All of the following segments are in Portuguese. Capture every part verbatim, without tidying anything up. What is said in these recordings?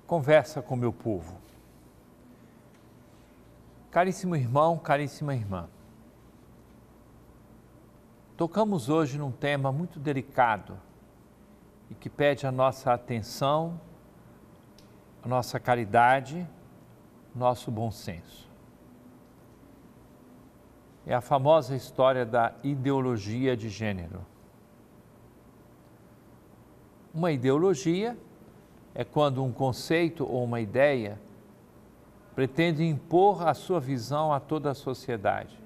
Conversa com meu povo. Caríssimo irmão, caríssima irmã, tocamos hoje num tema muito delicado e que pede a nossa atenção, a nossa caridade, nosso bom senso. É a famosa história da ideologia de gênero. Uma ideologia é quando um conceito ou uma ideia pretende impor a sua visão a toda a sociedade.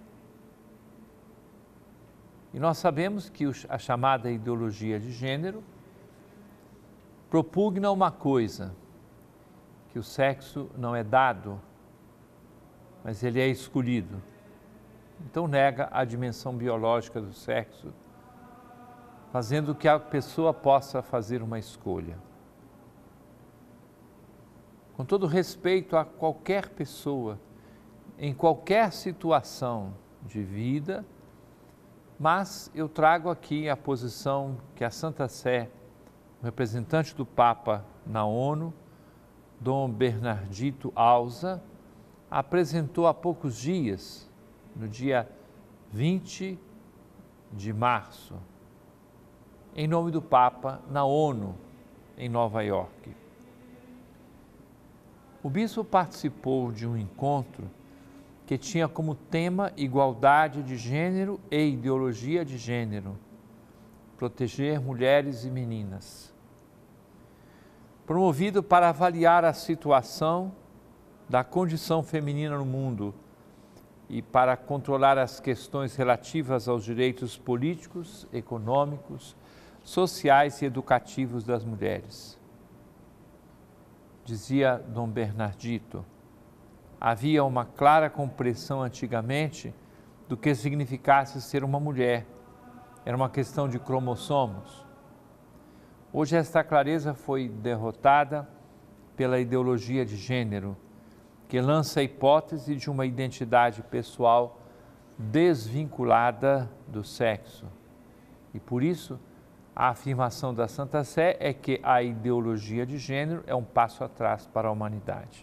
E nós sabemos que a chamada ideologia de gênero propugna uma coisa, que o sexo não é dado, mas ele é escolhido. Então nega a dimensão biológica do sexo, fazendo que a pessoa possa fazer uma escolha. Com todo respeito a qualquer pessoa, em qualquer situação de vida, mas eu trago aqui a posição que a Santa Sé, o representante do Papa na ONU, Dom Bernardito Alza, apresentou há poucos dias, no dia vinte de março, em nome do Papa, na ONU, em Nova York. O bispo participou de um encontro que tinha como tema igualdade de gênero e ideologia de gênero, proteger mulheres e meninas. Promovido para avaliar a situação da condição feminina no mundo e para controlar as questões relativas aos direitos políticos, econômicos, sociais e educativos das mulheres. Dizia Dom Bernardito, havia uma clara compreensão antigamente do que significasse ser uma mulher. Era uma questão de cromossomos. Hoje esta clareza foi derrotada pela ideologia de gênero, que lança a hipótese de uma identidade pessoal desvinculada do sexo. E por isso, a afirmação da Santa Sé é que a ideologia de gênero é um passo atrás para a humanidade.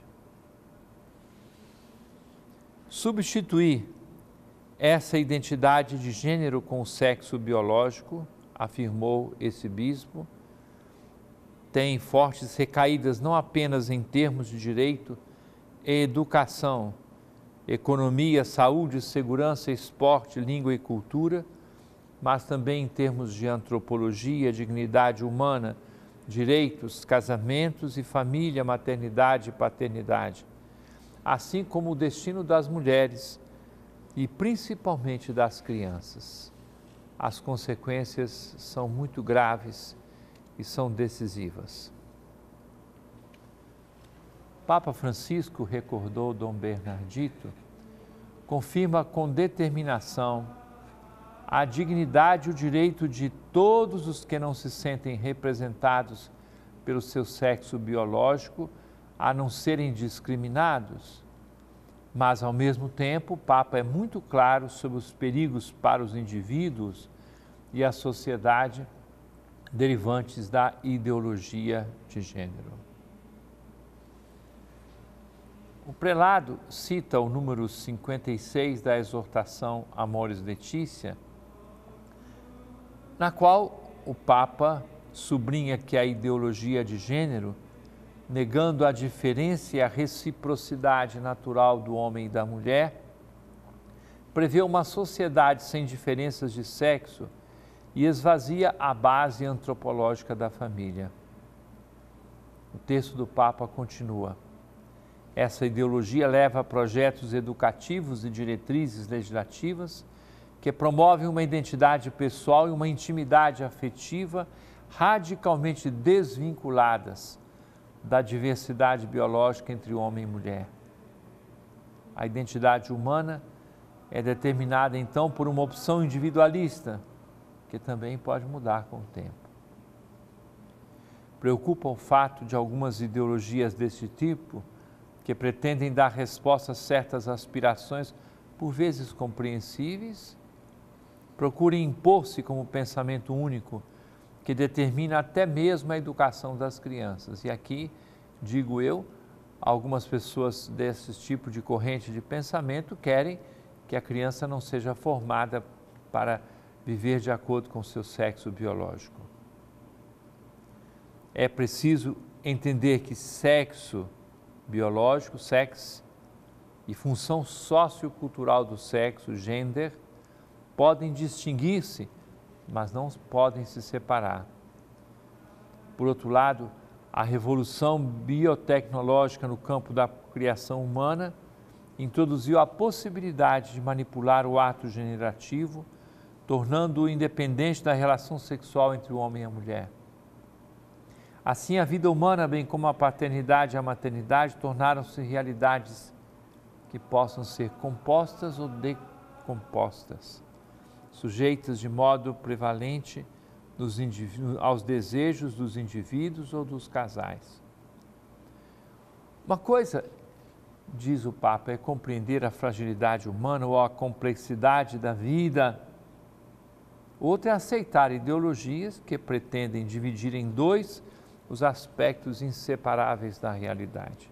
Substituir essa identidade de gênero com o sexo biológico, afirmou esse bispo, tem fortes recaídas não apenas em termos de direito e educação, economia, saúde, segurança, esporte, língua e cultura, mas também em termos de antropologia, dignidade humana, direitos, casamentos e família, maternidade e paternidade, assim como o destino das mulheres e principalmente das crianças. As consequências são muito graves e são decisivas. Papa Francisco, recordou Dom Bernardito, confirma com determinação a dignidade e o direito de todos os que não se sentem representados pelo seu sexo biológico a não serem discriminados. Mas, ao mesmo tempo, o Papa é muito claro sobre os perigos para os indivíduos e a sociedade derivantes da ideologia de gênero. O prelado cita o número cinquenta e seis da exortação Amoris Laetitia, na qual o Papa sublinha que a ideologia de gênero, negando a diferença e a reciprocidade natural do homem e da mulher, prevê uma sociedade sem diferenças de sexo e esvazia a base antropológica da família. O texto do Papa continua. Essa ideologia leva a projetos educativos e diretrizes legislativas que promovem uma identidade pessoal e uma intimidade afetiva radicalmente desvinculadas da diversidade biológica entre homem e mulher. A identidade humana é determinada, então, por uma opção individualista, que também pode mudar com o tempo. Preocupa o fato de algumas ideologias desse tipo, que pretendem dar resposta a certas aspirações, por vezes compreensíveis, procurem impor-se como pensamento único, que determina até mesmo a educação das crianças. E aqui digo eu, algumas pessoas desse tipo de corrente de pensamento querem que a criança não seja formada para viver de acordo com o seu sexo biológico. É preciso entender que sexo biológico, sexo, e função sociocultural do sexo, gender, podem distinguir-se, mas não podem se separar. Por outro lado, a revolução biotecnológica no campo da criação humana introduziu a possibilidade de manipular o ato generativo, tornando-o independente da relação sexual entre o homem e a mulher. Assim, a vida humana, bem como a paternidade e a maternidade, tornaram-se realidades que possam ser compostas ou decompostas, sujeitas de modo prevalente dos aos desejos dos indivíduos ou dos casais. Uma coisa, diz o Papa, é compreender a fragilidade humana ou a complexidade da vida. Outra é aceitar ideologias que pretendem dividir em dois os aspectos inseparáveis da realidade.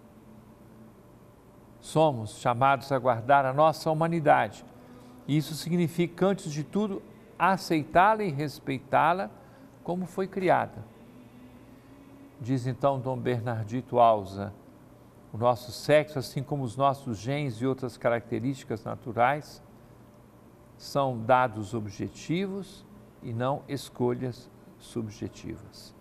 Somos chamados a guardar a nossa humanidade. E isso significa, antes de tudo, aceitá-la e respeitá-la como foi criada. Diz então Dom Bernardito Alza, o nosso sexo, assim como os nossos genes e outras características naturais, são dados objetivos e não escolhas subjetivas.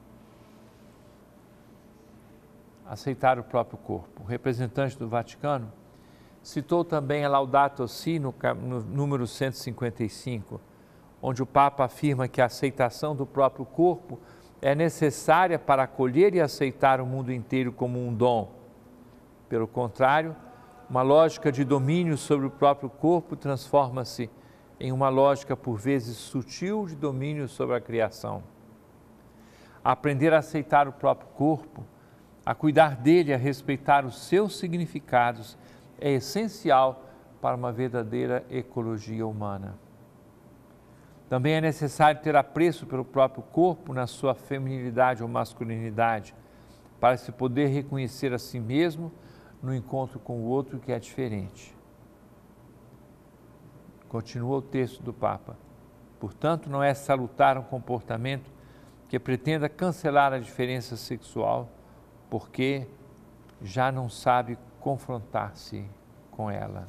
Aceitar o próprio corpo. O representante do Vaticano citou também a Laudato Si no, no número cento e cinquenta e cinco, onde o Papa afirma que a aceitação do próprio corpo é necessária para acolher e aceitar o mundo inteiro como um dom. Pelo contrário, uma lógica de domínio sobre o próprio corpo transforma-se em uma lógica por vezes sutil de domínio sobre a criação. Aprender a aceitar o próprio corpo, a cuidar dele, a respeitar os seus significados, é essencial para uma verdadeira ecologia humana. Também é necessário ter apreço pelo próprio corpo na sua feminilidade ou masculinidade, para se poder reconhecer a si mesmo no encontro com o outro que é diferente. Continua o texto do Papa. Portanto, não é salutar um comportamento que pretenda cancelar a diferença sexual, porque já não sabe confrontar-se com ela.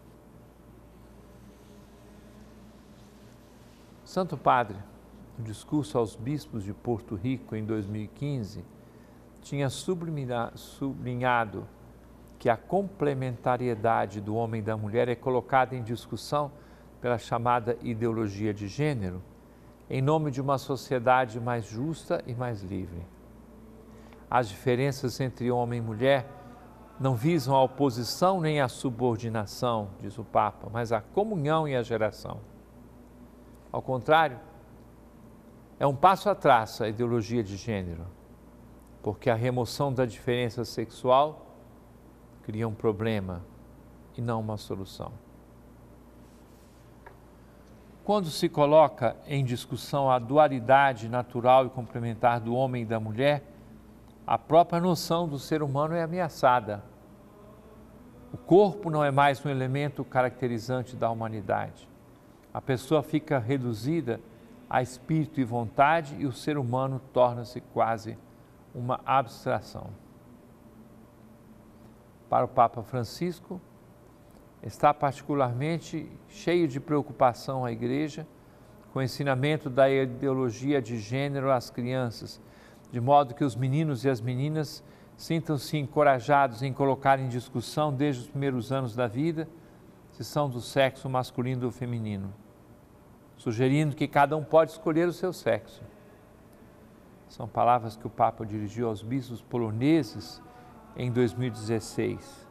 Santo Padre, no discurso aos bispos de Porto Rico em dois mil e quinze, tinha sublinhado que a complementariedade do homem e da mulher é colocada em discussão pela chamada ideologia de gênero, em nome de uma sociedade mais justa e mais livre. As diferenças entre homem e mulher não visam a oposição nem a subordinação, diz o Papa, mas a comunhão e a geração. Ao contrário, é um passo atrás a ideologia de gênero, porque a remoção da diferença sexual cria um problema e não uma solução. Quando se coloca em discussão a dualidade natural e complementar do homem e da mulher, a própria noção do ser humano é ameaçada. O corpo não é mais um elemento caracterizante da humanidade. A pessoa fica reduzida a espírito e vontade e o ser humano torna-se quase uma abstração. Para o Papa Francisco, está particularmente cheio de preocupação a Igreja com o ensinamento da ideologia de gênero às crianças, de modo que os meninos e as meninas sintam-se encorajados em colocar em discussão desde os primeiros anos da vida se são do sexo masculino ou feminino, sugerindo que cada um pode escolher o seu sexo. São palavras que o Papa dirigiu aos bispos poloneses em dois mil e dezesseis.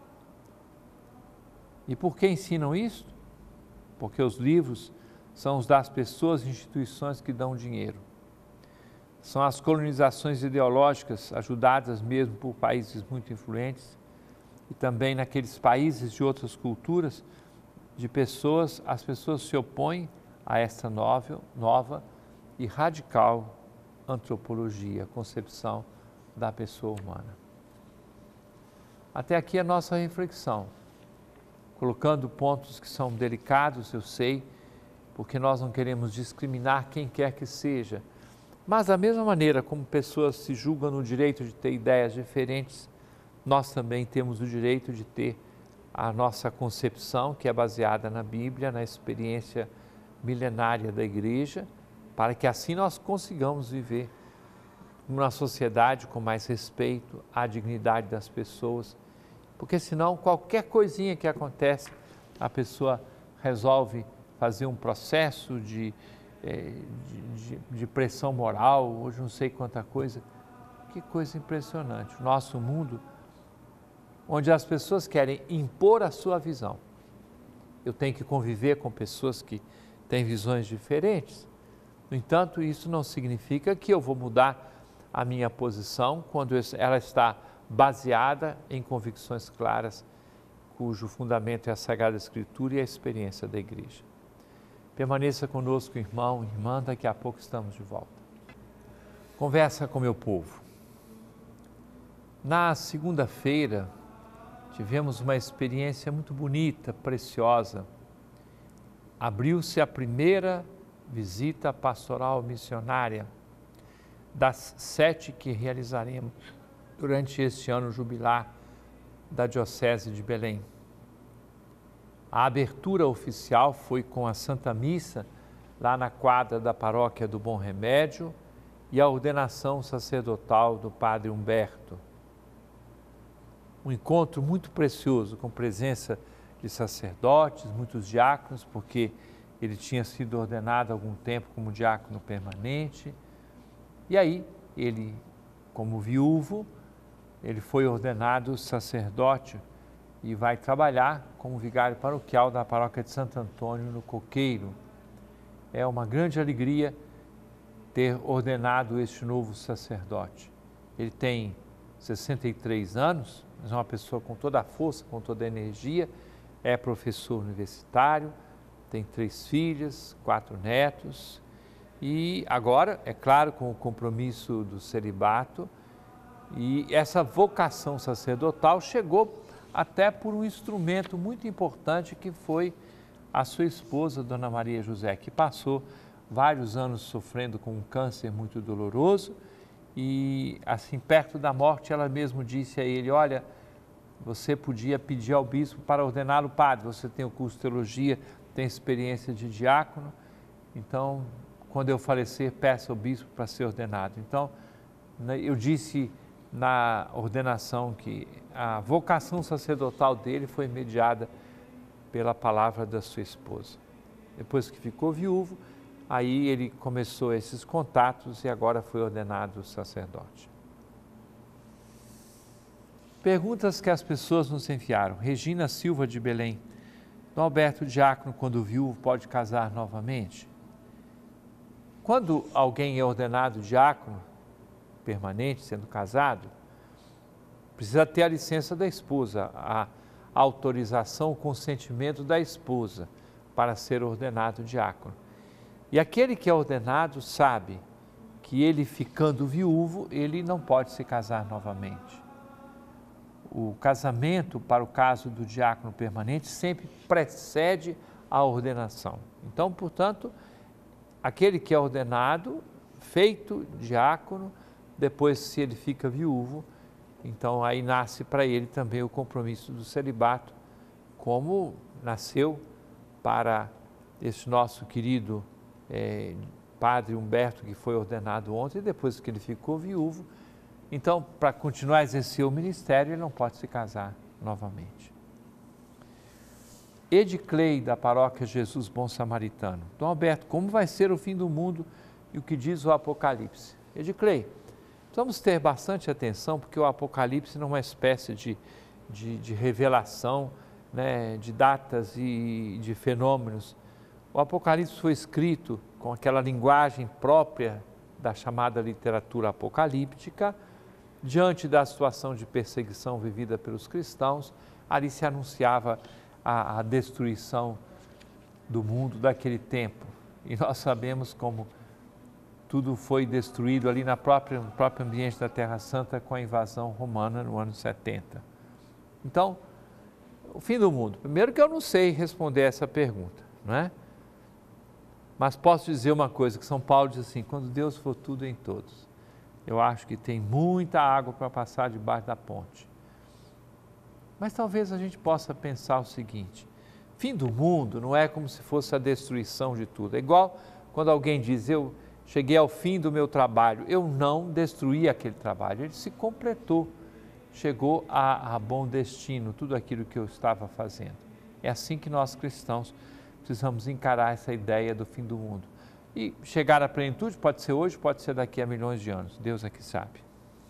E por que ensinam isso? Porque os livros são os das pessoas e instituições que dão dinheiro. São as colonizações ideológicas ajudadas mesmo por países muito influentes e também naqueles países de outras culturas, de pessoas, as pessoas se opõem a esta nova, nova e radical antropologia, concepção da pessoa humana. Até aqui a nossa reflexão, colocando pontos que são delicados, eu sei, porque nós não queremos discriminar quem quer que seja, mas da mesma maneira como pessoas se julgam no direito de ter ideias diferentes, nós também temos o direito de ter a nossa concepção, que é baseada na Bíblia, na experiência milenária da Igreja, para que assim nós consigamos viver numa sociedade com mais respeito à dignidade das pessoas, porque senão qualquer coisinha que acontece, a pessoa resolve fazer um processo de, de, de, de pressão moral, hoje não sei quanta coisa. Que coisa impressionante. O nosso mundo, onde as pessoas querem impor a sua visão. Eu tenho que conviver com pessoas que têm visões diferentes. No entanto, isso não significa que eu vou mudar a minha posição quando ela está baseada em convicções claras, cujo fundamento é a Sagrada Escritura e a experiência da Igreja. Permaneça conosco, irmão, irmã, daqui a pouco estamos de volta. Conversa com meu povo. Na segunda-feira, tivemos uma experiência muito bonita, preciosa. Abriu-se a primeira visita pastoral missionária das sete que realizaremos durante este ano jubilar da Diocese de Belém. A abertura oficial foi com a Santa Missa, lá na quadra da Paróquia do Bom Remédio, e a ordenação sacerdotal do Padre Humberto. Um encontro muito precioso, com presença de sacerdotes, muitos diáconos, porque ele tinha sido ordenado há algum tempo como diácono permanente. E aí, ele, como viúvo, ele foi ordenado sacerdote e vai trabalhar como vigário paroquial da paróquia de Santo Antônio, no Coqueiro. É uma grande alegria ter ordenado este novo sacerdote. Ele tem sessenta e três anos, mas é uma pessoa com toda a força, com toda a energia, é professor universitário, tem três filhas, quatro netos e agora, é claro, com o compromisso do celibato, e essa vocação sacerdotal chegou até por um instrumento muito importante que foi a sua esposa, Dona Maria José, que passou vários anos sofrendo com um câncer muito doloroso e, assim, perto da morte, ela mesma disse a ele: olha, você podia pedir ao bispo para ordená-lo padre, você tem o curso de teologia, tem experiência de diácono, então, quando eu falecer, peça ao bispo para ser ordenado. Então, eu disse na ordenação que a vocação sacerdotal dele foi mediada pela palavra da sua esposa. Depois que ficou viúvo, aí ele começou esses contatos e agora foi ordenado sacerdote. Perguntas que as pessoas nos enviaram. Regina Silva de Belém. Dom Alberto, diácono, quando viúvo, pode casar novamente? Quando alguém é ordenado diácono permanente, sendo casado, precisa ter a licença da esposa, a autorização, o consentimento da esposa para ser ordenado diácono. E aquele que é ordenado sabe que ele, ficando viúvo, ele não pode se casar novamente. O casamento, para o caso do diácono permanente, sempre precede a ordenação. Então, portanto, aquele que é ordenado, feito diácono, depois, se ele fica viúvo, então aí nasce para ele também o compromisso do celibato, como nasceu para esse nosso querido é, Padre Humberto, que foi ordenado ontem, depois que ele ficou viúvo. Então, para continuar a exercer o ministério, ele não pode se casar novamente. Ediclei, da paróquia Jesus Bom Samaritano. Dom Alberto, como vai ser o fim do mundo e o que diz o Apocalipse? Ediclei, vamos ter bastante atenção, porque o Apocalipse não é uma espécie de, de, de revelação, né, de datas e de fenômenos. O Apocalipse foi escrito com aquela linguagem própria da chamada literatura apocalíptica, diante da situação de perseguição vivida pelos cristãos. Ali se anunciava a, a destruição do mundo daquele tempo. E nós sabemos como tudo foi destruído ali na própria, no próprio ambiente da Terra Santa com a invasão romana no ano setenta. Então, o fim do mundo. Primeiro que eu não sei responder essa pergunta, não é? Mas posso dizer uma coisa, que São Paulo diz assim, quando Deus for tudo em todos, eu acho que tem muita água para passar debaixo da ponte. Mas talvez a gente possa pensar o seguinte, fim do mundo não é como se fosse a destruição de tudo. É igual quando alguém diz, eu cheguei ao fim do meu trabalho, eu não destruí aquele trabalho, ele se completou, chegou a, a bom destino, tudo aquilo que eu estava fazendo. É assim que nós cristãos precisamos encarar essa ideia do fim do mundo. E chegar à plenitude pode ser hoje, pode ser daqui a milhões de anos, Deus é que sabe.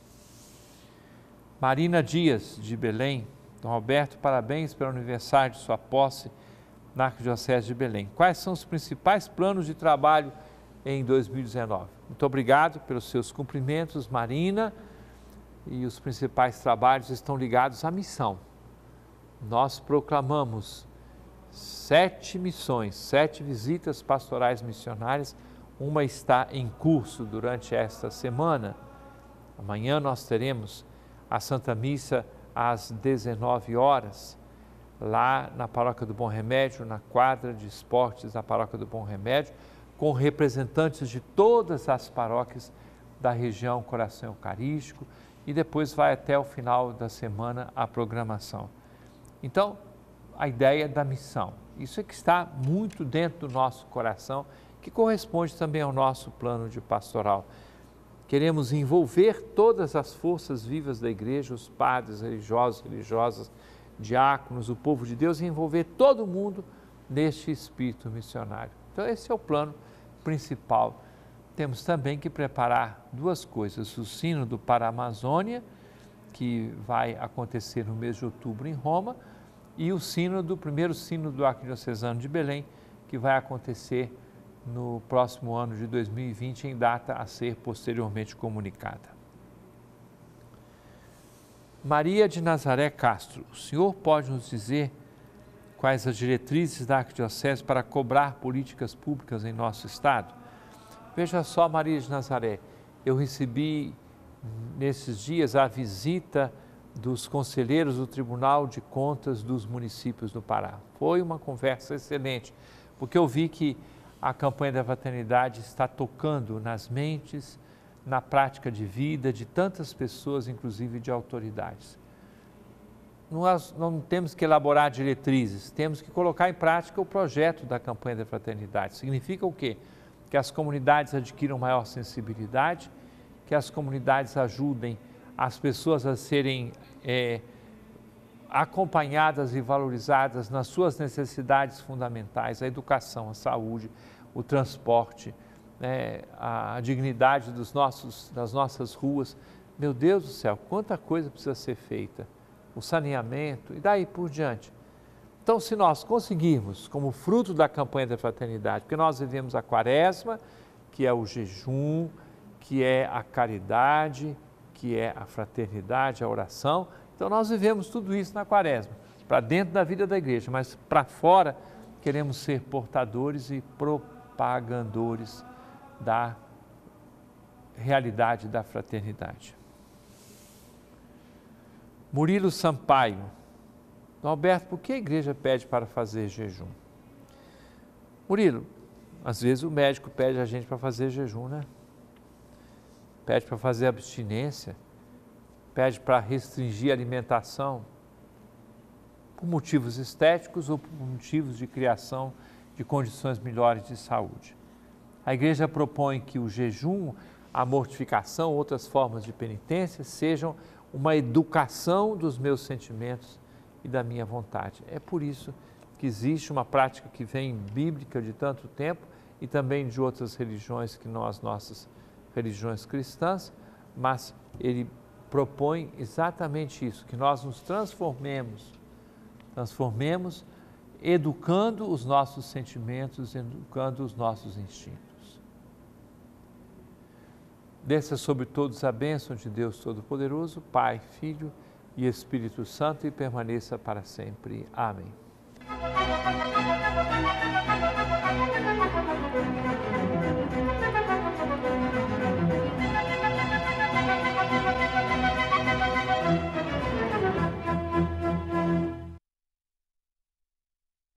Marina Dias, de Belém, Dom Alberto, parabéns pelo aniversário de sua posse na Arquidiocese de Belém. Quais são os principais planos de trabalho em dois mil e dezenove? Muito obrigado pelos seus cumprimentos, Marina, e os principais trabalhos estão ligados à missão. Nós proclamamos sete missões, sete visitas pastorais missionárias, uma está em curso durante esta semana. Amanhã nós teremos a Santa Missa às dezenove horas, lá na Paróquia do Bom Remédio, na quadra de esportes da Paróquia do Bom Remédio, com representantes de todas as paróquias da região Coração Eucarístico, e depois vai até o final da semana a programação. Então, a ideia da missão, isso é que está muito dentro do nosso coração, que corresponde também ao nosso plano de pastoral. Queremos envolver todas as forças vivas da igreja, os padres, religiosos, religiosas, diáconos, o povo de Deus, e envolver todo mundo neste espírito missionário. Então esse é o plano principal. Temos também que preparar duas coisas, o sínodo para a Amazônia, que vai acontecer no mês de outubro em Roma, e o sínodo, o primeiro sínodo arquidiocesano de Belém, que vai acontecer no próximo ano de dois mil e vinte, em data a ser posteriormente comunicada. Maria de Nazaré Castro, o senhor pode nos dizer quais as diretrizes da Arquidiocese para cobrar políticas públicas em nosso Estado? Veja só, Maria de Nazaré, eu recebi nesses dias a visita dos conselheiros do Tribunal de Contas dos municípios do Pará. Foi uma conversa excelente, porque eu vi que a campanha da fraternidade está tocando nas mentes, na prática de vida de tantas pessoas, inclusive de autoridades. Nós não temos que elaborar diretrizes, temos que colocar em prática o projeto da campanha da fraternidade. Significa o quê? Que as comunidades adquiram maior sensibilidade, que as comunidades ajudem as pessoas a serem é, acompanhadas e valorizadas nas suas necessidades fundamentais, a educação, a saúde, o transporte, né, a dignidade dos nossos, das nossas ruas. Meu Deus do céu, quanta coisa precisa ser feita, o saneamento e daí por diante. Então, se nós conseguirmos, como fruto da campanha da fraternidade, porque nós vivemos a quaresma, que é o jejum, que é a caridade, que é a fraternidade, a oração, então nós vivemos tudo isso na quaresma, para dentro da vida da igreja, mas para fora queremos ser portadores e propagandores da realidade da fraternidade. Murilo Sampaio, Dom Alberto, por que a igreja pede para fazer jejum? Murilo, às vezes o médico pede a gente para fazer jejum, né? Pede para fazer abstinência, pede para restringir a alimentação, por motivos estéticos ou por motivos de criação de condições melhores de saúde. A igreja propõe que o jejum, a mortificação, outras formas de penitência sejam uma educação dos meus sentimentos e da minha vontade. É por isso que existe uma prática que vem bíblica de tanto tempo e também de outras religiões que não as nossas religiões cristãs, mas ele propõe exatamente isso, que nós nos transformemos, transformemos educando os nossos sentimentos, educando os nossos instintos. Desça sobre todos a bênção de Deus Todo-Poderoso, Pai, Filho e Espírito Santo, e permaneça para sempre. Amém.